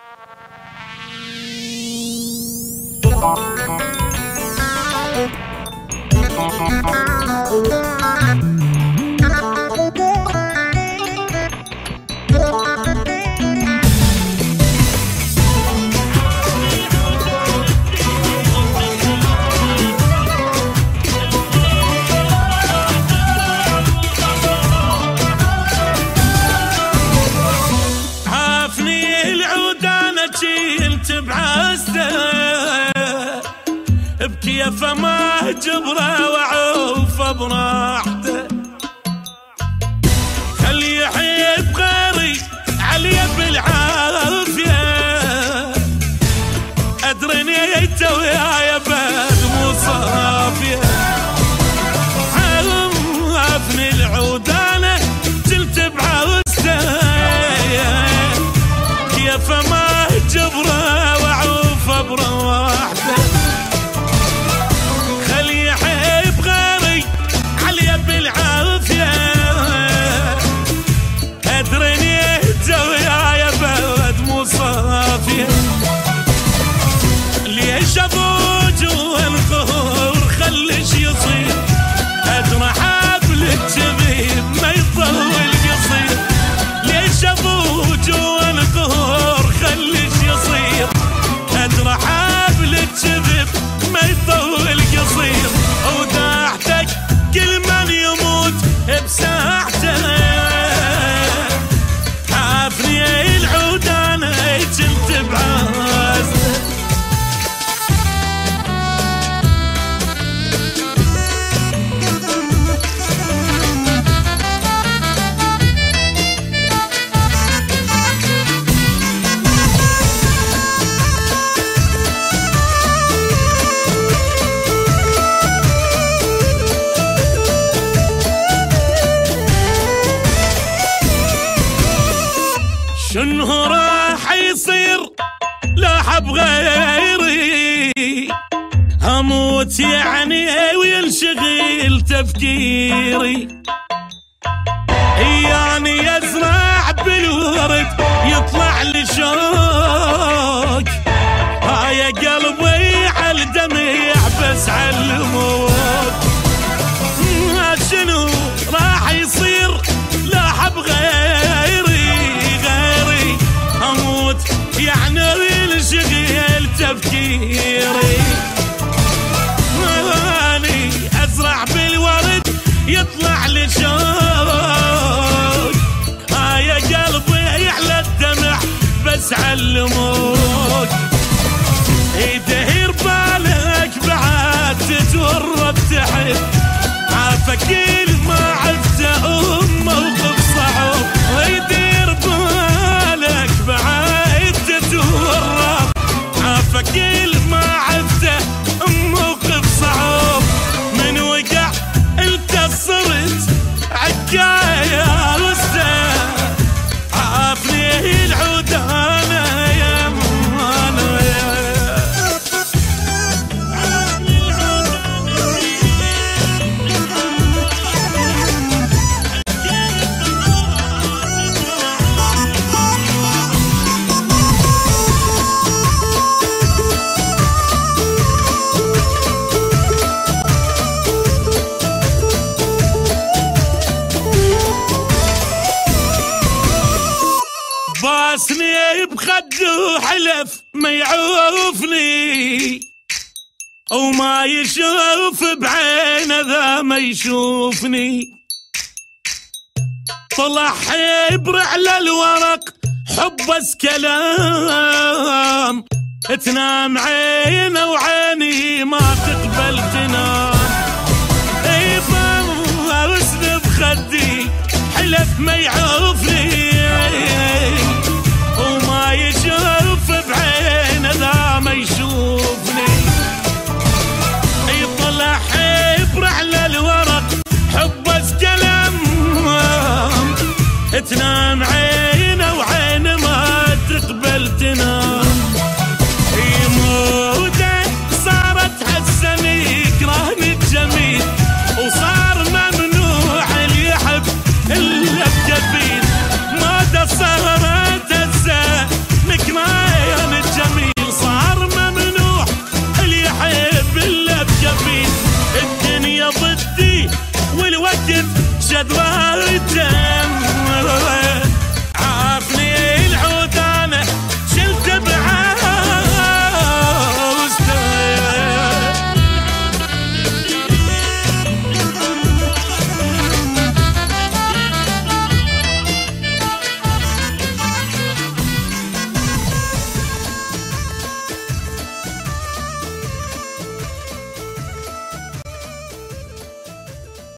بكيف ما جبره وعوفه براحته، خلي يحب غيري علي بالعافيه، ادري نيته وياي بد مو صافيه، عرفني العود انا جلت بعوزته، كيف ما جبره وعوفه براحته، ليش ابوج والقهور خليش يصير، ادرى حبل الجبين ما يطول قصير، ليش ابوج والقهور خليش يصير، ادرى حبل الجبين ما يطول قصير، وداعتك كل من يموت بساحته، عافني العود انا جلت بعازته. شنو راح يصير لا حب غيري، هموت يعني وينشغل تفكيري، يعني ازرع بالورد يطلع لي شوق، هاي قلبي على الدمع بس على الموت، شنو راح يصير لا حب غيري، يعني وينشغل تفكيري، اني ازرع بالورد يطلع لي شوق، هاي قلبي يحلى الدمع بس علموك، يدهر بالك بعد تتورط تحب، عافك كل ما عفته موقف صعب، ويدير بالك بعد تتورط، عافك كل ما عفته موقف صعب، من وقع انت صرت عكاية وسته، عافني العود انا يا مانا باسني بخده حلف ما يعوفني، وما يشوف بعينه ذا ما يشوفني، طلع حبر على الورق حب كلام، تنام عينه وعيني ما تقبل تنام، باسني بخدي حلف ما يعوفني، وما يشوف بعينه ذا ما يشوفني، يطلع حبر على الورق حب كلام، تنام عينه وعين ما تقبل تنام، يموته صارت حسن يكرهني الجميل، وصار ممنوع اللي يحب الا بجبين، شد والدك